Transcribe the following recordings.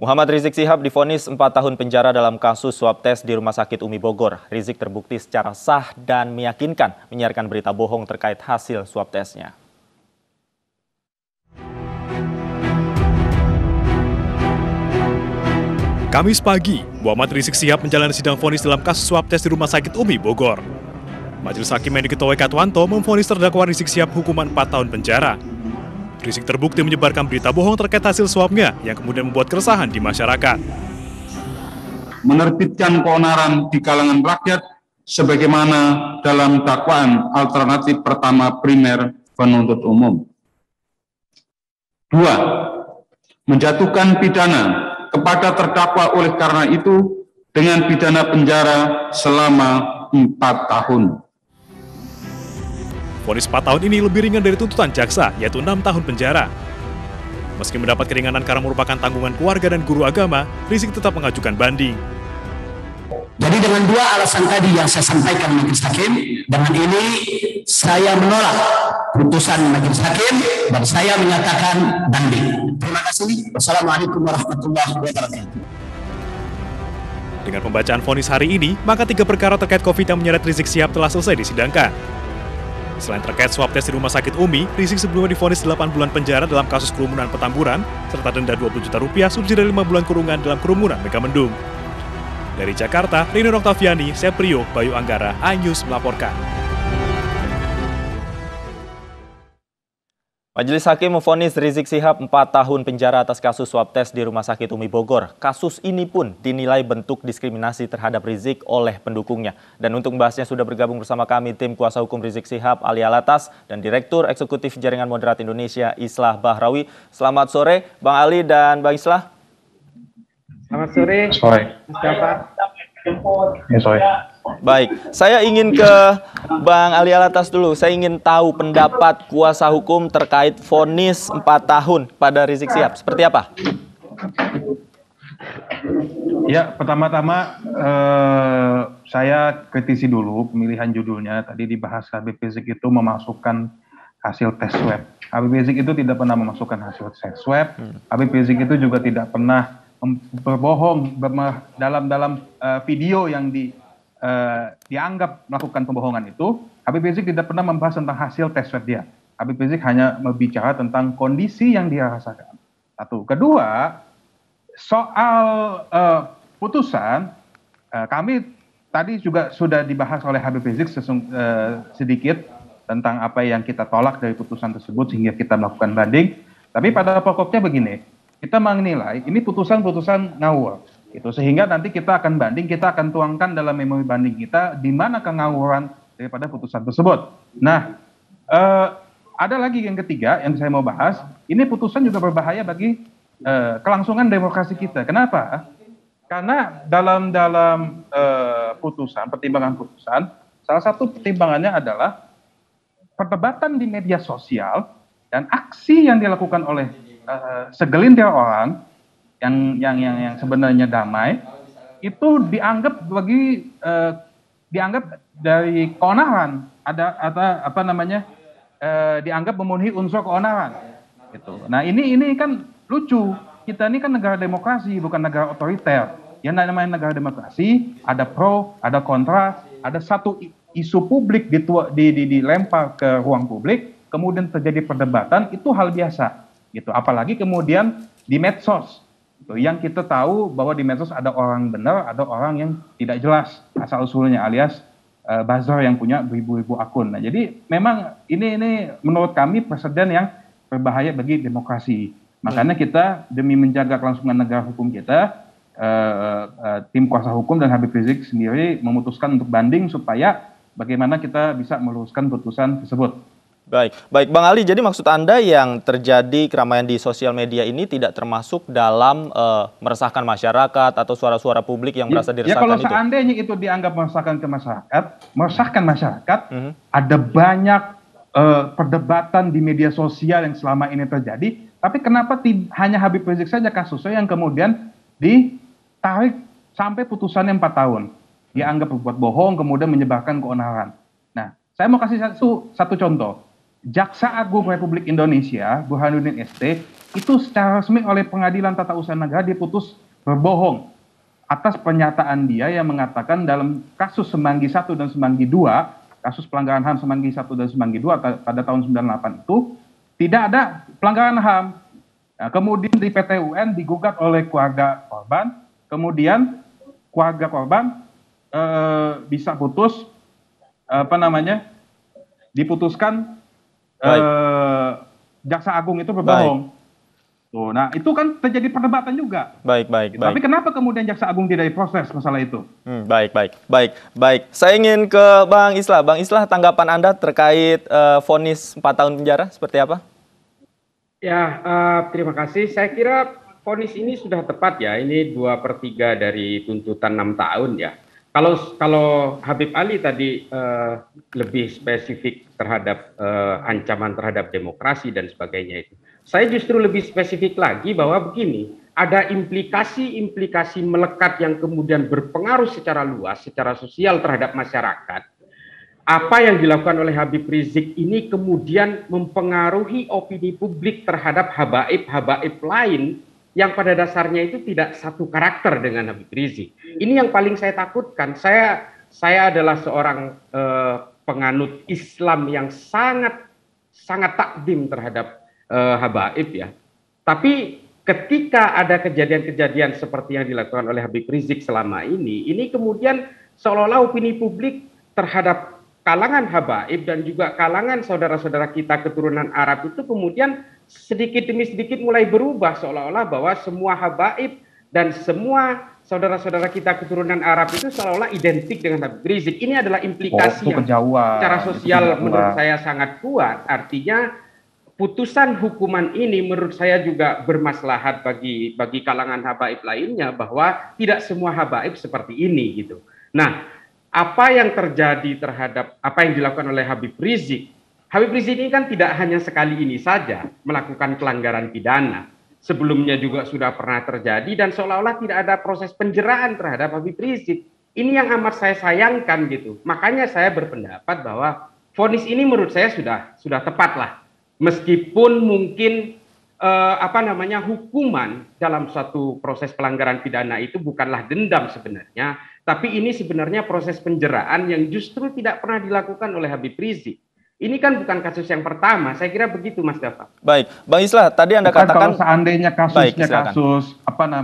Muhammad Rizik Syihab divonis 4 tahun penjara dalam kasus swab tes di Rumah Sakit Umi Bogor. Rizik terbukti secara sah dan meyakinkan menyiarkan berita bohong terkait hasil swab tesnya. Kamis pagi, Muhammad Rizik Syihab menjalani sidang vonis dalam kasus swab tes di Rumah Sakit Umi Bogor. Majelis Hakim yang diketuai Katwanto memvonis terdakwa Rizik Syihab hukuman 4 tahun penjara. Rizik terbukti menyebarkan berita bohong terkait hasil swabnya yang kemudian membuat keresahan di masyarakat. Menerbitkan keonaran di kalangan rakyat sebagaimana dalam dakwaan alternatif pertama primer penuntut umum. 2. Menjatuhkan pidana kepada terdakwa oleh karena itu dengan pidana penjara selama 4 tahun. Vonis 4 tahun ini lebih ringan dari tuntutan jaksa, yaitu 6 tahun penjara. Meski mendapat keringanan karena merupakan tanggungan keluarga dan guru agama, Rizik tetap mengajukan banding. Jadi dengan dua alasan tadi yang saya sampaikan Majelis Hakim, dengan ini saya menolak putusan Majelis Hakim dan saya menyatakan banding. Terima kasih. Wassalamualaikum warahmatullahi wabarakatuh. Dengan pembacaan vonis hari ini, maka 3 perkara terkait COVID yang menyeret Rizik Syihab telah selesai disidangkan. Selain terkait swab tes di Rumah Sakit Umi, Rizik sebelumnya divonis 8 bulan penjara dalam kasus kerumunan Petamburan, serta denda 20 juta rupiah subsidi 5 bulan kurungan dalam kerumunan Megamendung. Dari Jakarta, Rini Oktaviani, Seprio, Bayu Anggara, iNews melaporkan. Majelis Hakim memvonis Rizik Syihab 4 tahun penjara atas kasus swab tes di Rumah Sakit Umi Bogor. Kasus ini pun dinilai bentuk diskriminasi terhadap Rizik oleh pendukungnya. Dan untuk membahasnya sudah bergabung bersama kami tim kuasa hukum Rizik Syihab, Ali Alatas, dan Direktur Eksekutif Jaringan Moderat Indonesia, Islah Bahrawi. Selamat sore, Bang Ali dan Bang Islah. Selamat sore. Sore. Ya, sore. Baik, saya ingin ke Bang Ali Alatas dulu. Saya ingin tahu pendapat kuasa hukum terkait vonis 4 tahun pada Rizik Syihab. Seperti apa? Ya, pertama-tama saya kritisi dulu pemilihan judulnya. Tadi dibahas Habib Rizik itu memasukkan hasil tes swab. Habib Rizik itu tidak pernah memasukkan hasil tes swab. Habib Rizik itu juga tidak pernah berbohong dalam video yang dianggap melakukan pembohongan itu. Habib Rizik tidak pernah membahas tentang hasil tes swab dia. Habib Rizik hanya berbicara tentang kondisi yang dia rasakan. Satu. Kedua, soal putusan, kami tadi juga sudah dibahas oleh Habib Rizik sedikit tentang apa yang kita tolak dari putusan tersebut sehingga kita melakukan banding. Tapi pada pokoknya begini, kita menilai ini putusan-putusan ngawur. Gitu. Sehingga nanti kita akan banding, kita akan tuangkan dalam memori banding kita di mana kengawuran daripada putusan tersebut. Nah, ada lagi yang ketiga yang saya mau bahas, ini putusan juga berbahaya bagi kelangsungan demokrasi kita. Kenapa? Karena dalam pertimbangan putusan, salah satu pertimbangannya adalah perdebatan di media sosial dan aksi yang dilakukan oleh segelintir orang yang sebenarnya damai itu dianggap dari keonaran, dianggap memenuhi unsur keonaran gitu. Nah ini kan lucu, kita ini kan negara demokrasi bukan negara otoriter. Yang namanya negara demokrasi ada pro, ada kontra, ada satu isu publik dilempar ke ruang publik, kemudian terjadi perdebatan, itu hal biasa gitu. Apalagi kemudian di medsos gitu, yang kita tahu bahwa di medsos ada orang benar, ada orang yang tidak jelas asal usulnya, alias buzzer yang punya beribu-ribu akun. Nah, jadi memang ini menurut kami presiden yang berbahaya bagi demokrasi. Makanya kita demi menjaga kelangsungan negara hukum kita, tim kuasa hukum dan Habib Rizik sendiri memutuskan untuk banding supaya bagaimana kita bisa meluruskan putusan tersebut. Baik, Bang Ali, jadi maksud Anda yang terjadi keramaian di sosial media ini tidak termasuk dalam meresahkan masyarakat atau suara-suara publik yang merasa diresahkan itu? Ya kalau seandainya itu dianggap meresahkan masyarakat, ada banyak perdebatan di media sosial yang selama ini terjadi, tapi kenapa hanya Habib Rizik saja kasusnya yang kemudian ditarik sampai putusannya 4 tahun? Dianggap berbuat bohong, kemudian menyebarkan keonaran. Nah, saya mau kasih satu contoh. Jaksa Agung Republik Indonesia, Burhanuddin ST, itu secara resmi oleh Pengadilan Tata Usaha Negara diputus berbohong atas pernyataan dia yang mengatakan dalam kasus Semanggi 1 dan Semanggi 2, kasus pelanggaran HAM Semanggi 1 dan Semanggi 2 pada tahun 98 itu tidak ada pelanggaran HAM. Nah, kemudian di PT UN digugat oleh keluarga korban, kemudian keluarga korban bisa putus diputuskan Jaksa Agung itu berbohong. Tuh, nah itu kan terjadi perdebatan juga. Baik. Tapi kenapa kemudian Jaksa Agung tidak diproses masalah itu? Baik. Saya ingin ke Bang Islah. Bang Islah, tanggapan Anda terkait vonis 4 tahun penjara seperti apa? Ya, terima kasih. Saya kira vonis ini sudah tepat ya. Ini 2/3 dari tuntutan 6 tahun ya. Kalau Habib Ali tadi lebih spesifik terhadap ancaman terhadap demokrasi dan sebagainya itu. Saya justru lebih spesifik lagi bahwa begini, ada implikasi-implikasi melekat yang kemudian berpengaruh secara luas, secara sosial terhadap masyarakat. Apa yang dilakukan oleh Habib Rizik ini kemudian mempengaruhi opini publik terhadap habaib-habaib lain yang pada dasarnya itu tidak satu karakter dengan Habib Rizik. Ini yang paling saya takutkan. Saya adalah seorang penganut Islam yang sangat takdim terhadap habaib ya. Tapi ketika ada kejadian-kejadian seperti yang dilakukan oleh Habib Rizik selama ini kemudian seolah-olah opini publik terhadap kalangan habaib dan juga kalangan saudara-saudara kita keturunan Arab itu kemudian sedikit demi sedikit mulai berubah, seolah-olah bahwa semua habaib dan semua saudara-saudara kita keturunan Arab itu seolah-olah identik dengan Habib Rizik. Ini adalah implikasi yang secara sosial menurut saya sangat kuat. Artinya putusan hukuman ini menurut saya juga bermaslahat bagi kalangan habaib lainnya, bahwa tidak semua habaib seperti ini gitu. Nah, apa yang terjadi terhadap apa yang dilakukan oleh Habib Rizik? Habib Rizik ini kan tidak hanya sekali ini saja melakukan pelanggaran pidana. Sebelumnya juga sudah pernah terjadi dan seolah-olah tidak ada proses penjeraan terhadap Habib Rizik. Ini yang amat saya sayangkan gitu. Makanya saya berpendapat bahwa vonis ini menurut saya sudah tepat lah. Meskipun mungkin hukuman dalam suatu proses pelanggaran pidana itu bukanlah dendam sebenarnya, tapi ini sebenarnya proses penjeraan yang justru tidak pernah dilakukan oleh Habib Rizik. Ini kan bukan kasus yang pertama, saya kira begitu Mas Dafa. Baik, Bang Islah, tadi Anda bukan katakan kalau seandainya kasusnya kasus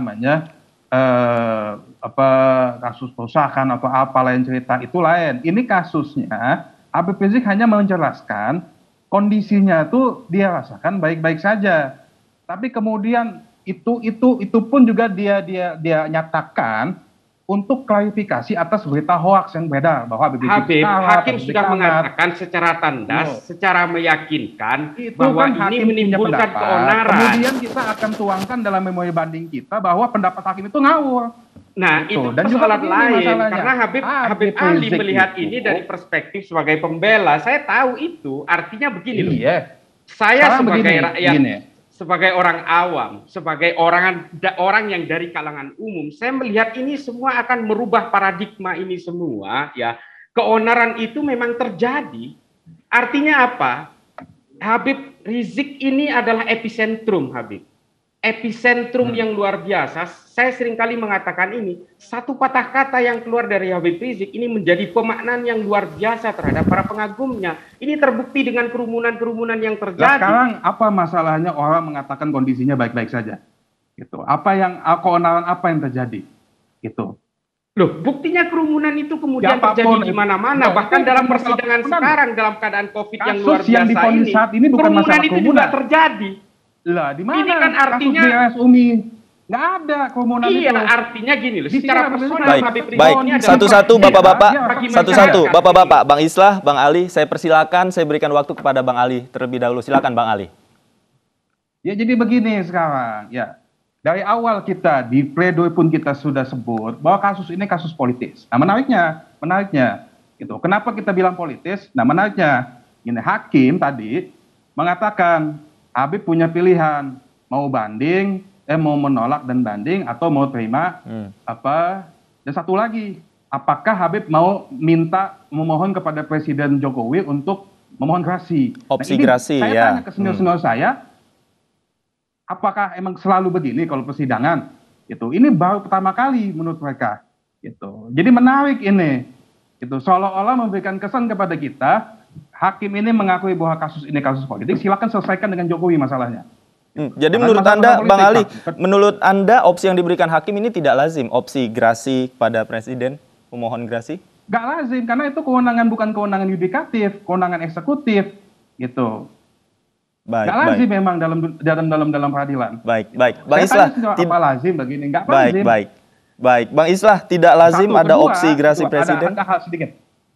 kasus perusahaan atau apa lain cerita itu lain. Ini kasusnya Habib Rizik hanya menjelaskan kondisinya tuh dia rasakan baik-baik saja. Tapi kemudian itu pun juga dia nyatakan untuk klarifikasi atas berita hoaks yang beredar bahwa Hakim sudah mengatakan secara tandas, secara meyakinkan itu bahwa kan ini menimbulkan keonaran. Kemudian kita akan tuangkan dalam memori banding kita bahwa pendapat hakim itu ngawur. Nah, itu dan persoalan lain karena Habib Ali melihat ini dari perspektif sebagai pembela. Saya tahu itu, artinya begini loh. Saya sebagai rakyat, sebagai orang awam, sebagai orang yang dari kalangan umum, saya melihat ini semua akan merubah paradigma ini semua ya. Keonaran itu memang terjadi. Artinya apa? Habib Rizik ini adalah epicentrum, Habib. Epicentrum yang luar biasa. Saya seringkali mengatakan ini, satu patah kata yang keluar dari Habib Rizik ini menjadi pemaknaan yang luar biasa terhadap para pengagumnya. Ini terbukti dengan kerumunan-kerumunan yang terjadi. Sekarang apa masalahnya orang mengatakan kondisinya baik-baik saja? Gitu. Keonaran apa yang terjadi? Gitu. Loh, buktinya kerumunan itu kemudian terjadi di mana-mana. Bahkan dalam persidangan sekarang dalam keadaan COVID yang luar biasa yang divonis saat ini bukan kerumunan itu juga terjadi. Lah, di mana? Ini kan artinya nggak ada kerumunan itu. Iya, artinya gini loh. Secara personal Habib Rizik ini adalah satu-satu Bapak-bapak, Bang Islah, Bang Ali, saya persilakan, saya berikan waktu kepada Bang Ali terlebih dahulu. Silakan Bang Ali. Ya, jadi begini sekarang, ya. Dari awal kita di pledoi pun kita sudah sebut bahwa kasus ini kasus politis. Nah, menariknya gitu. Kenapa kita bilang politis? Nah, menariknya ini hakim tadi mengatakan Habib punya pilihan mau banding, mau menolak dan banding atau mau terima dan satu lagi, apakah Habib mau memohon kepada Presiden Jokowi untuk memohon gerasi. Opsi gerasi, saya tanya ke senior-senior saya, apakah emang selalu begini kalau persidangan? Gitu. Ini baru pertama kali menurut mereka. Gitu. Jadi menarik ini. Gitu. Seolah-olah memberikan kesan kepada kita, hakim ini mengakui bahwa kasus ini kasus politik, silakan selesaikan dengan Jokowi masalahnya. Jadi Karena menurut masalah Anda, politik, Bang Ali, Pak. menurut Anda opsi yang diberikan hakim ini tidak lazim, opsi gerasi pada presiden, pemohon gerasi? Gak lazim, karena itu kewenangan bukan kewenangan yudikatif, kewenangan eksekutif, gitu. Baik, Gak lazim memang dalam peradilan. Baik. Bang Saya Islah, tanya apa lazim begini? Gak baik, lazim. baik. Bang Islah, tidak lazim Satu, ada kedua, opsi gerasi presiden? Ada hal sedikit.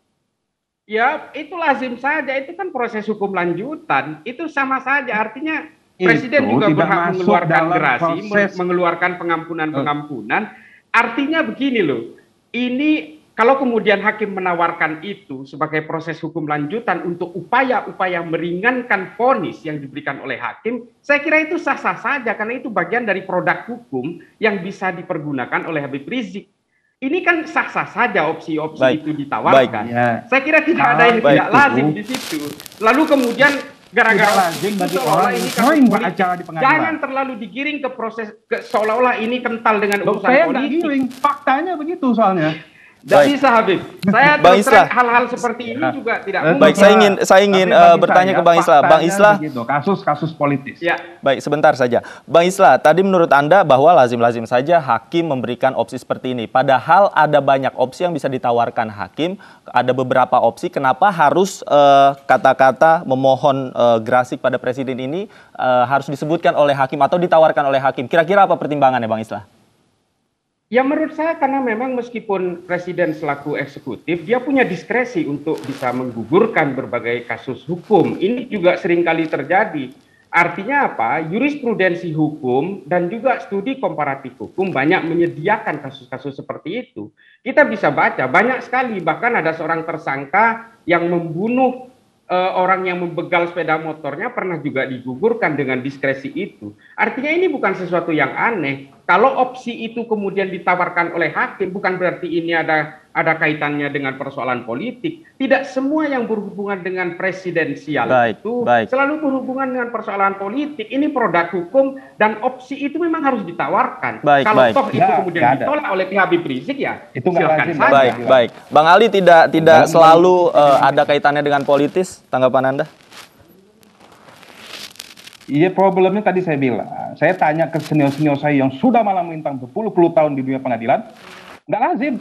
Ya, itu lazim saja. Itu kan proses hukum lanjutan. Itu sama saja. Artinya presiden Itu juga tidak berhak masuk mengeluarkan dalam gerasi, proses. mengeluarkan pengampunan. Artinya begini loh. Ini kalau kemudian hakim menawarkan itu sebagai proses hukum lanjutan untuk upaya-upaya meringankan vonis yang diberikan oleh hakim, saya kira itu sah-sah saja karena itu bagian dari produk hukum yang bisa dipergunakan oleh Habib Rizik. Ini kan sah-sah saja opsi-opsi itu ditawarkan. Ya. Saya kira tidak ada yang tidak lazim di situ. Lalu kemudian gara-gara Tidak lazim bagi seolah-olah orang ini yang kasus sering politik, beracara di pengadilan. jangan terlalu digiring ke proses seolah-olah ini kental dengan Loh, urusan saya nggak politik. giring, faktanya begitu soalnya. Tidak Baik. bisa Habib. Saya Bang terus Islah. terang hal-hal seperti ini juga tidak mungkin. Baik, saya ingin Tapi bagi bertanya saya, ke Bang Islah. Bang faktanya Islah, begitu, kasus-kasus politis. Ya, baik, sebentar saja. Bang Islah, tadi menurut Anda bahwa lazim-lazim saja hakim memberikan opsi seperti ini. Padahal ada banyak opsi yang bisa ditawarkan hakim. Ada beberapa opsi, kenapa harus kata-kata memohon gerasi pada presiden ini harus disebutkan oleh hakim atau ditawarkan oleh hakim. Kira-kira apa pertimbangannya, Bang Islah? ya menurut saya karena memang meskipun presiden selaku eksekutif, dia punya diskresi untuk bisa menggugurkan berbagai kasus hukum. Ini juga seringkali terjadi. Artinya apa? Jurisprudensi hukum dan juga studi komparatif hukum banyak menyediakan kasus-kasus seperti itu. Kita bisa baca banyak sekali, bahkan ada seorang tersangka yang membunuh orang yang membegal sepeda motornya pernah juga digugurkan dengan diskresi itu. Artinya ini bukan sesuatu yang aneh. Kalau opsi itu kemudian ditawarkan oleh hakim, bukan berarti ini ada kaitannya dengan persoalan politik. Tidak semua yang berhubungan dengan presidensial itu selalu berhubungan dengan persoalan politik. Ini produk hukum dan opsi itu memang harus ditawarkan. Kalau toh itu kemudian ditolak oleh pihak Habib Rizik ya itu silakan saja. Baik. Bang Ali tidak selalu ada kaitannya dengan politis. Tanggapan Anda? Iya, problemnya tadi saya bilang, saya tanya ke senior-senior saya yang sudah malam melintang berpuluh-puluh tahun di dunia pengadilan, nggak lazim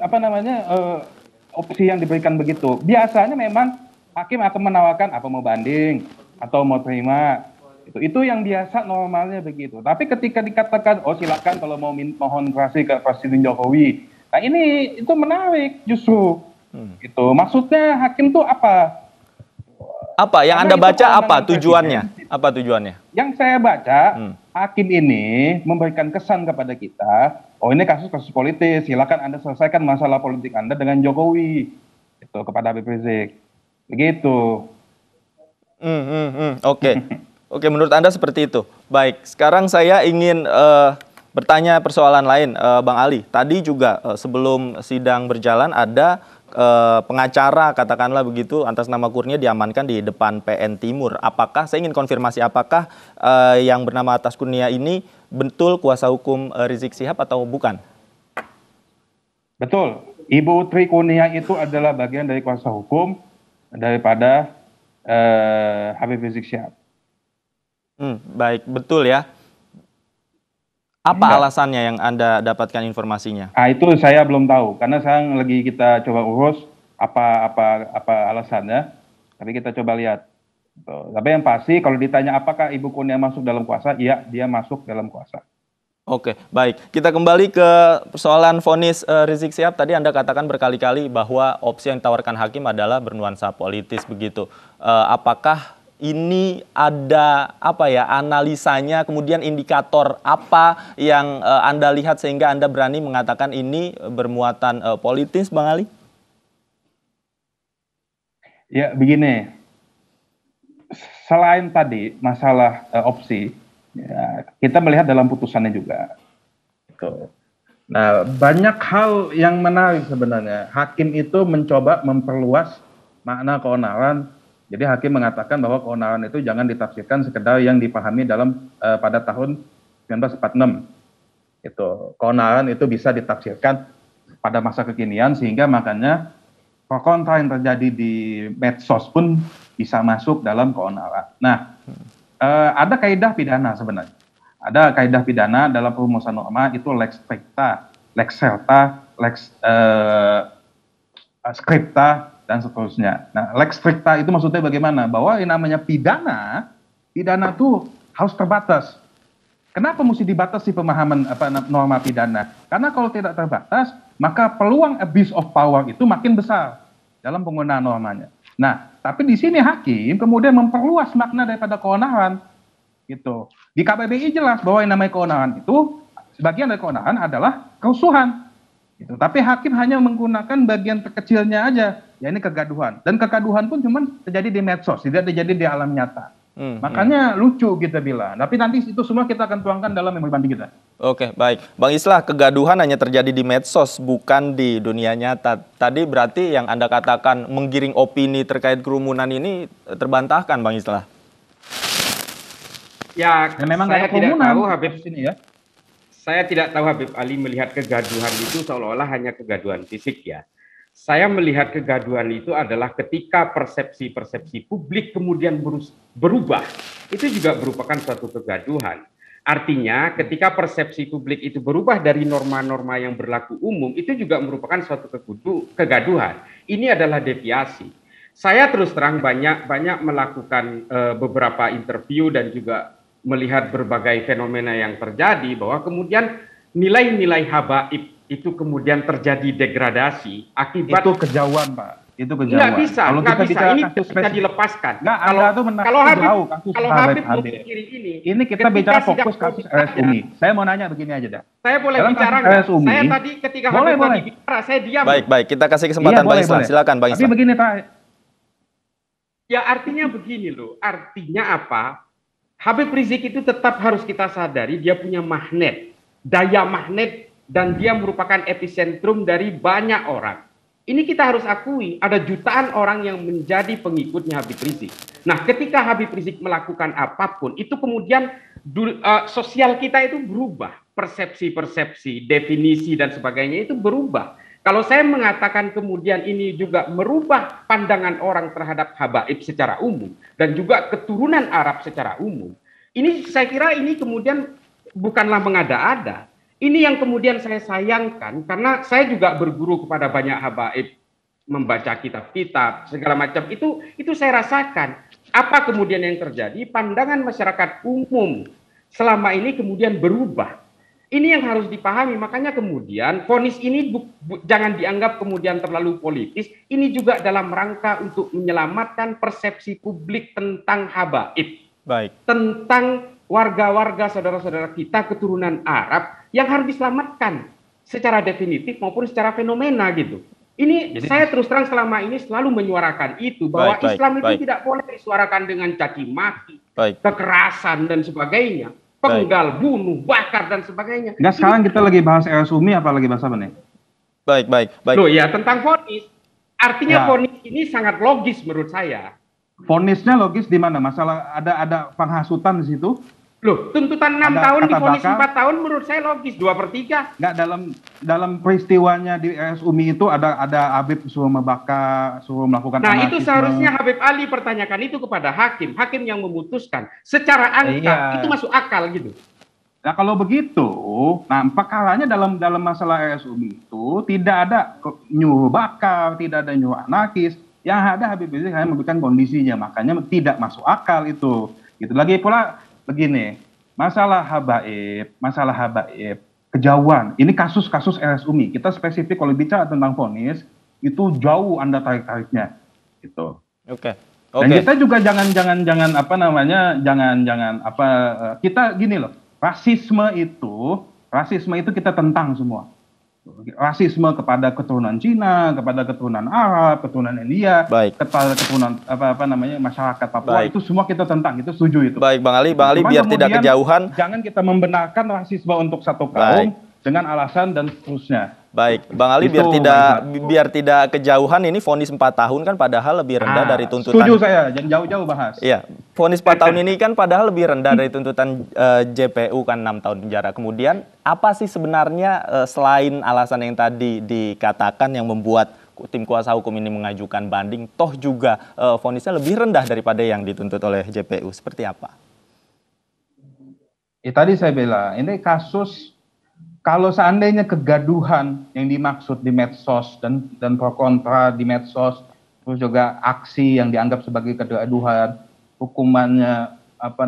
opsi yang diberikan begitu. Biasanya memang hakim akan menawarkan apa mau banding atau mau terima. Itu yang biasa normalnya begitu. Tapi ketika dikatakan oh silakan kalau mau mohon gerasi ke Presiden Jokowi, nah ini itu menarik justru. Gitu. Maksudnya hakim tuh apa? Apa yang Anda baca apa tujuannya? Apa tujuannya? Yang saya baca, hakim ini memberikan kesan kepada kita, oh ini kasus-kasus politis, silakan Anda selesaikan masalah politik Anda dengan Jokowi. Itu kepada Habib Rizik. Begitu. Oke, menurut Anda seperti itu. Baik, sekarang saya ingin bertanya persoalan lain, Bang Ali. Tadi juga sebelum sidang berjalan ada pengacara katakanlah begitu atas nama Kurnia diamankan di depan PN Timur. Apakah saya ingin konfirmasi apakah yang bernama atas Kurnia ini betul kuasa hukum Rizik Syihab atau bukan? Betul. Ibu Tri Kurnia itu adalah bagian dari kuasa hukum daripada Habib Rizik Syihab. Baik, betul ya. Apa alasannya yang Anda dapatkan informasinya? Itu saya belum tahu karena sekarang lagi kita coba urus apa alasannya. Tapi kita coba lihat. Tapi yang pasti kalau ditanya apakah Ibu Kurnia masuk dalam kuasa, iya dia masuk dalam kuasa. Oke, baik. Kita kembali ke persoalan vonis Rizik Syihab. Tadi Anda katakan berkali-kali bahwa opsi yang ditawarkan hakim adalah bernuansa politis begitu. Apakah ini ada analisanya, kemudian indikator apa yang Anda lihat sehingga Anda berani mengatakan ini bermuatan politis, Bang Ali? Ya, begini. Selain tadi masalah opsi, ya, kita melihat dalam putusannya juga. Nah, banyak hal yang menarik sebenarnya. Hakim itu mencoba memperluas makna keonaran Jadi hakim mengatakan bahwa keonaran itu jangan ditafsirkan sekedar yang dipahami dalam pada tahun 1946. Itu keonaran itu bisa ditafsirkan pada masa kekinian, sehingga makanya kontra yang terjadi di medsos pun bisa masuk dalam keonaran. Nah, ada kaidah pidana sebenarnya. Ada kaidah pidana dalam perumusan norma itu lex stricta, lex certa, lex scripta, dan seterusnya. Nah, lex stricta itu maksudnya bagaimana? Bahwa yang namanya pidana itu harus terbatas. Kenapa mesti dibatasi pemahaman norma pidana? Karena kalau tidak terbatas, maka peluang abuse of power itu makin besar dalam penggunaan normanya. Nah, tapi di sini hakim kemudian memperluas makna daripada keonaran. Gitu. Di KBBI jelas bahwa yang namanya keonaran itu, sebagian dari keonaran adalah kerusuhan. Gitu. Tapi hakim hanya menggunakan bagian terkecilnya aja, ya ini kegaduhan. Dan kegaduhan pun cuma terjadi di medsos, tidak terjadi di alam nyata. Makanya lucu kita bilang. Tapi nanti itu semua kita akan tuangkan dalam memori banding kita. Oke, baik. Bang Islah, kegaduhan hanya terjadi di medsos, bukan di dunia nyata. Tadi berarti yang Anda katakan menggiring opini terkait kerumunan ini terbantahkan, Bang Islah? Ya, memang saya tidak tahu Habib ini ya. Saya tidak tahu Habib Ali melihat kegaduhan itu seolah-olah hanya kegaduhan fisik ya. Saya melihat kegaduhan itu adalah ketika persepsi-persepsi publik kemudian berubah. Itu juga merupakan suatu kegaduhan. Artinya ketika persepsi publik itu berubah dari norma-norma yang berlaku umum, itu juga merupakan suatu kegaduhan. Ini adalah deviasi. Saya terus terang banyak melakukan beberapa interview dan juga melihat berbagai fenomena yang terjadi, bahwa kemudian nilai-nilai habaib itu kemudian terjadi degradasi akibat itu kejauhan, Pak. Itu kejauhan. Nggak bisa, kalau nggak kita bisa. Ini bisa dilepaskan. Nggak, kalau Habib, jauh, kasus kalau Habib memikiri ini kita bicara fokus kasus RS Umi. Saya mau nanya begini aja dah. Saya boleh dalam bicara nggak? Saya tadi ketika Habib tadi bicara, saya diam. Baik, kita kasih kesempatan Bang Islah. Silakan Bang Islah. Tapi begini, Pak. Ya artinya begini loh. Artinya apa? Habib Rizik itu tetap harus kita sadari dia punya magnet, daya magnet, dan dia merupakan epicentrum dari banyak orang. Ini kita harus akui, ada jutaan orang yang menjadi pengikutnya Habib Rizik. Nah, ketika Habib Rizik melakukan apapun, itu kemudian sosial kita itu berubah, persepsi-persepsi, definisi dan sebagainya itu berubah. Kalau saya mengatakan kemudian ini juga merubah pandangan orang terhadap habaib secara umum dan juga keturunan Arab secara umum, ini saya kira ini kemudian bukanlah mengada-ada. Ini yang kemudian saya sayangkan, karena saya juga berguru kepada banyak habaib, membaca kitab-kitab segala macam, itu saya rasakan. Apa kemudian yang terjadi? Pandangan masyarakat umum selama ini kemudian berubah. Ini yang harus dipahami, makanya kemudian vonis ini jangan dianggap kemudian terlalu politis. Ini juga dalam rangka untuk menyelamatkan persepsi publik tentang habaib, tentang warga-warga saudara-saudara kita keturunan Arab yang harus diselamatkan secara definitif maupun secara fenomena gitu. Ini jadi, saya terus terang selama ini selalu menyuarakan itu, bahwa Islam itu tidak boleh disuarakan dengan caci maki, kekerasan dan sebagainya. Penggal, bunuh, bakar dan sebagainya. Nggak, sekarang kita lagi bahas RS Umi apa lagi bahas apa nih? Baik. Loh ya, tentang vonis. Artinya vonis ini sangat logis menurut saya. Vonisnya logis di mana? Masalah ada penghasutan di situ? Loh, tuntutan 6 tahun divonis 4 tahun menurut saya logis, 2/3. Nggak, dalam peristiwanya di RS Umi itu ada Habib suruh membakar, suruh melakukan anarkisme. Itu seharusnya Habib Ali pertanyakan itu kepada hakim yang memutuskan. Secara angka itu masuk akal gitu. Nah kalau begitu, perkaranya dalam masalah RS Umi itu tidak ada nyuruh bakar, tidak ada nyuruh anarkis. Yang ada Habib Rizik hanya memberikan kondisinya, makanya tidak masuk akal itu. Gitu. Lagi pula begini, masalah habaib, kejauhan. Ini kasus-kasus RS Umi. Kita spesifik kalau bicara tentang vonis itu jauh Anda tarik-tariknya, gitu. Oke. Dan kita juga jangan kita gini loh, rasisme itu kita tentang semua. Rasisme kepada keturunan Cina, kepada keturunan Arab, keturunan India, kepada keturunan masyarakat Papua, itu semua kita tentang, itu setuju itu. Baik, Bang Ali biar tidak kejauhan. Jangan kita membenarkan rasisme untuk satu kaum dengan alasan dan seterusnya. Baik, Bang Ali, biar tidak kejauhan, ini vonis 4 tahun kan padahal lebih rendah dari tuntutan. Setuju saya, jangan jauh-jauh bahas. Iya, vonis 4 tahun ini kan padahal lebih rendah dari tuntutan JPU kan 6 tahun penjara. Kemudian apa sih sebenarnya selain alasan yang tadi dikatakan yang membuat tim kuasa hukum ini mengajukan banding, toh juga vonisnya lebih rendah daripada yang dituntut oleh JPU, seperti apa? Tadi saya bilang, ini kasus kalau seandainya kegaduhan yang dimaksud di medsos dan pro kontra di medsos, terus juga aksi yang dianggap sebagai kegaduhan, hukumannya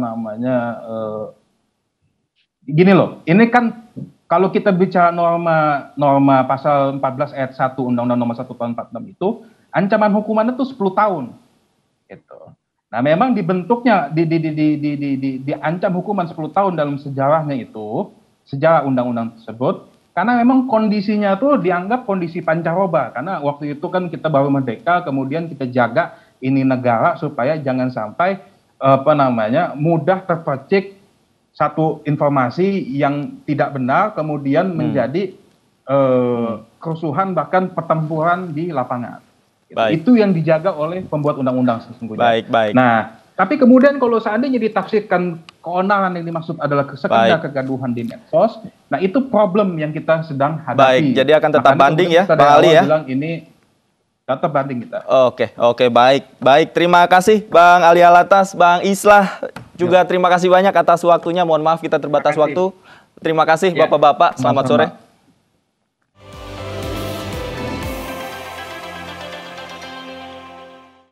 gini loh, ini kan kalau kita bicara norma pasal 14 ayat 1 Undang-Undang Nomor 1 Tahun 46 itu, ancaman hukumannya itu 10 tahun. Gitu. Nah, memang dibentuknya diancam hukuman 10 tahun dalam sejarahnya itu, sejarah undang-undang tersebut, karena memang kondisinya tuh dianggap kondisi pancaroba, karena waktu itu kan kita baru merdeka, kemudian kita jaga ini negara supaya jangan sampai mudah terpercik satu informasi yang tidak benar, kemudian menjadi kerusuhan bahkan pertempuran di lapangan. Baik. Itu yang dijaga oleh pembuat undang-undang sesungguhnya. Baik. Nah, tapi kemudian kalau seandainya ditafsirkan keonaran yang dimaksud adalah sekedar kegaduhan di medsos, nah itu problem yang kita sedang hadapi. Baik, jadi akan tetap banding ya, Bang Ali ya? Bilang ini tetap banding kita. Oke, baik. Terima kasih Bang Ali Alatas, Bang Islah, juga terima kasih banyak atas waktunya. Mohon maaf kita terbatas waktu. Terima kasih Bapak-bapak, selamat sore.